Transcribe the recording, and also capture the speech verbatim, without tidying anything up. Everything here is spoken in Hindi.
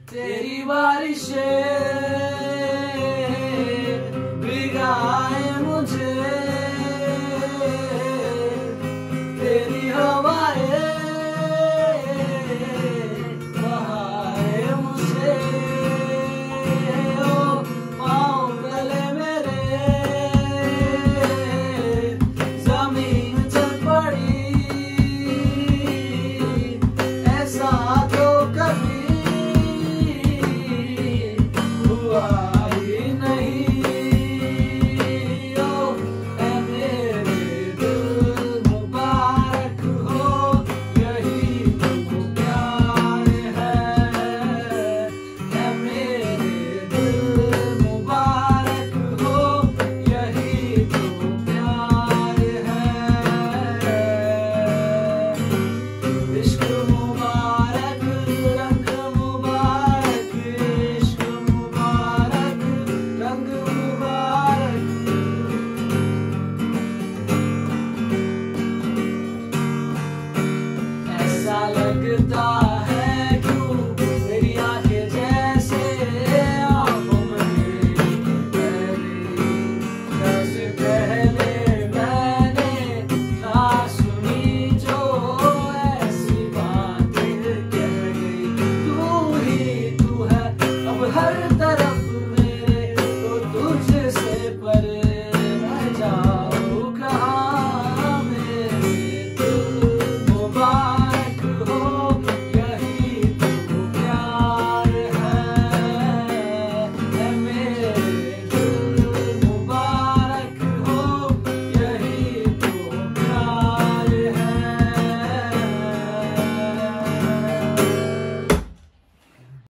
तेरी बारिशें भिगाए मुझे, तेरी हवाएं बहाए मुझे। ओ पाँव गले मेरे जमीन चल पड़ी, ऐसा तो कभी हुआ ही नहीं। ओ ऐ मेरे दिल मुबारक हो, यही तो प्यार है। ऐ मेरे दिल मुबारक हो, यही तो प्यार है। इश्क मुबारक, रंग मुबारक, इश्क मुबारक, रंग मुबारक। ऐसा लगता